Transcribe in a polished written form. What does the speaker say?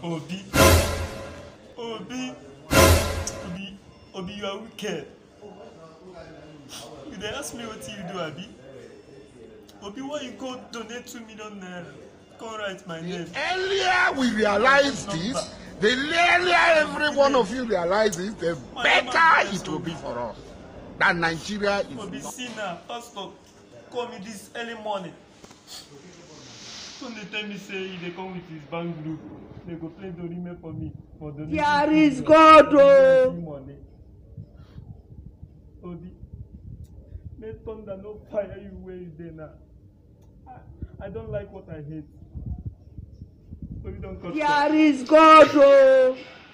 Obi, Obi, Obi, you are wicked. You dey ask me what you do, Abi? Obi, why you go donate 2 million naira? Come write my name. Earlier we realize this, the earlier every one of you realize this, the better it will be for us. That Nigeria is Obi, see now, pastor, call me this early morning. Don't they tell me say they come with his bank group. They go play Dorime for me for the Here is God, oh. money. Obi, may thunder no fire you where you there now. I don't like what I hate. Obi, don't cut. Here is God, oh.